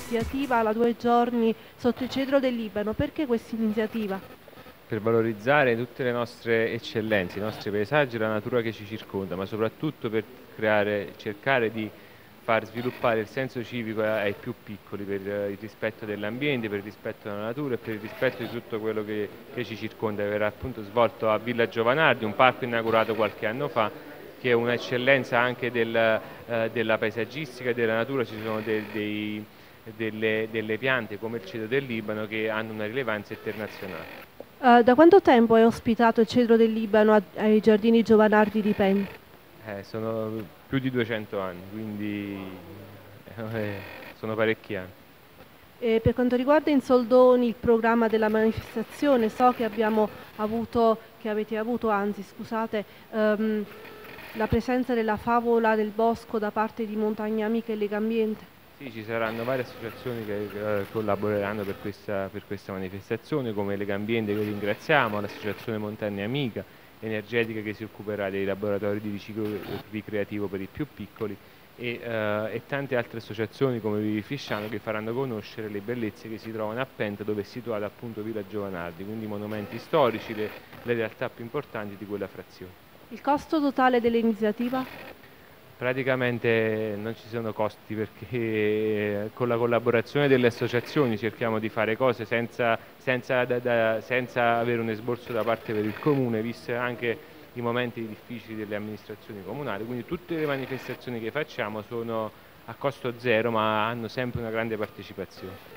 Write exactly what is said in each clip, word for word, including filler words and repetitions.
iniziativa la due giorni sotto il cedro del Libano. Perché questa iniziativa? Per valorizzare tutte le nostre eccellenze, i nostri paesaggi e la natura che ci circonda, ma soprattutto per creare, cercare di far sviluppare il senso civico ai più piccoli per il rispetto dell'ambiente, per il rispetto della natura e per il rispetto di tutto quello che, che ci circonda. Verrà appunto svolto a Villa Giovanardi, un parco inaugurato qualche anno fa, che è un'eccellenza anche del, eh, della paesaggistica e della natura. Ci sono de, dei, delle, delle piante come il cedro del Libano che hanno una rilevanza internazionale. Uh, da quanto tempo è ospitato il cedro del Libano a, ai Giardini Giovanardi di Penne? Eh, sono più di duecento anni, quindi eh, sono parecchi anni. E per quanto riguarda in soldoni il programma della manifestazione, so che abbiamo avuto, che avete avuto, anzi scusate, um, la presenza della favola del bosco da parte di Montagna Amica e Legambiente. Sì, ci saranno varie associazioni che eh, collaboreranno per questa, per questa manifestazione, come Legambiente che ringraziamo, l'associazione Montagna Amica, Energetica che si occuperà dei laboratori di riciclo ricreativo per i più piccoli e, eh, e tante altre associazioni come Vivifisciano che faranno conoscere le bellezze che si trovano a Penta, dove è situata appunto Villa Giovanardi, quindi i monumenti storici, le, le realtà più importanti di quella frazione. Il costo totale dell'iniziativa? Praticamente non ci sono costi perché con la collaborazione delle associazioni cerchiamo di fare cose senza, senza, da, da, senza avere un esborso da parte per il comune, visto anche i momenti difficili delle amministrazioni comunali, quindi tutte le manifestazioni che facciamo sono a costo zero ma hanno sempre una grande partecipazione.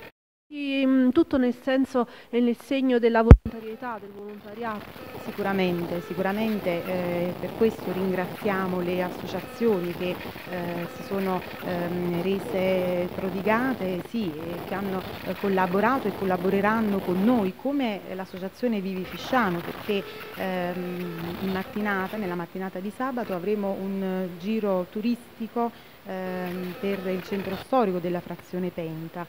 Tutto nel senso e nel segno della volontarietà, del volontariato. Sicuramente, sicuramente eh, per questo ringraziamo le associazioni che eh, si sono ehm, rese prodigate, sì, e che hanno eh, collaborato e collaboreranno con noi, come l'associazione Vivifisciano, perché ehm, in mattinata, nella mattinata di sabato avremo un giro turistico ehm, per il centro storico della frazione Penta.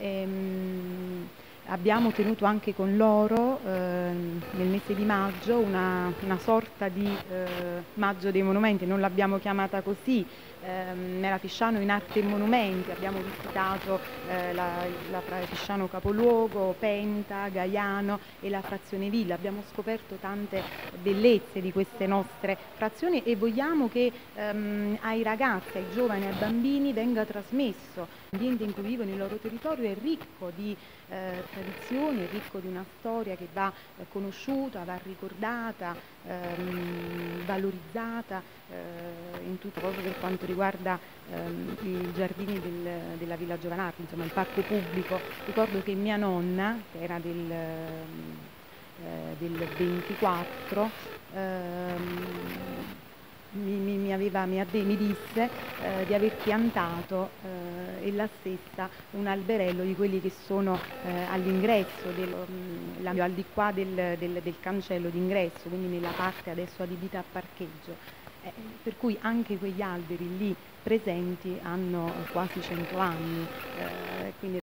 Ehm, abbiamo tenuto anche con loro eh, nel mese di maggio una, una sorta di eh, maggio dei monumenti, non l'abbiamo chiamata così, ehm, era Fisciano in arte e monumenti, abbiamo visitato eh, la, la Fisciano capoluogo, Penta, Gaiano e la frazione Villa, abbiamo scoperto tante bellezze di queste nostre frazioni e vogliamo che ehm, ai ragazzi, ai giovani, ai bambini venga trasmesso. L'ambiente in cui vivono, il loro territorio è ricco di eh, tradizioni, è ricco di una storia che va eh, conosciuta, va ricordata, ehm, valorizzata eh, in tutto, proprio per quanto riguarda ehm, i giardini del, della Villa Giovanardi, insomma il parco pubblico. Ricordo che mia nonna, che era del, eh, del ventiquattro, ehm, Mi, mi, mi, aveva, mi, mi disse eh, di aver piantato eh, ella stessa un alberello di quelli che sono eh, all'ingresso, al di qua del, del, del cancello d'ingresso, quindi nella parte adesso adibita a parcheggio. Eh, per cui anche quegli alberi lì presenti hanno quasi cento anni. Eh, quindi